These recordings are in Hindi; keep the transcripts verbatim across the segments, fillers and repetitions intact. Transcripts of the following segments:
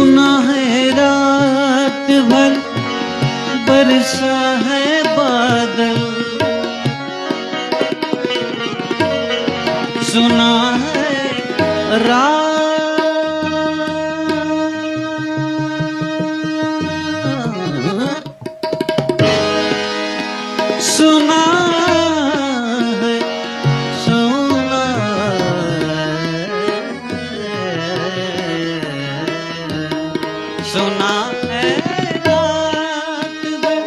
सुना है रात भर बरसा है बादल, सुना है रात सुना है सुना सुना है रात भर,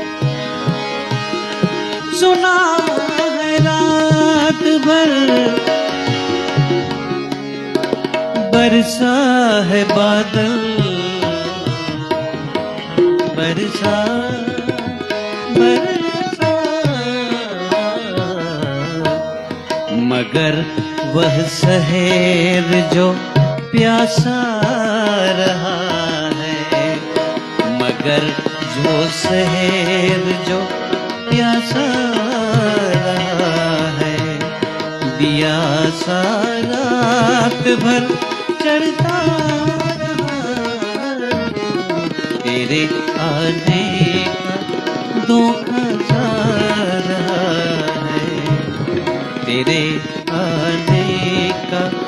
सुना है रात भर बरसा है बादल, बरसा बरसा मगर वह शहर जो प्यासा रहा है, मगर वो शहर जो प्यासा रहा है, दिया सा रात भर चढ़ता तेरे आने का धोखा सा रहा है, तेरे आने का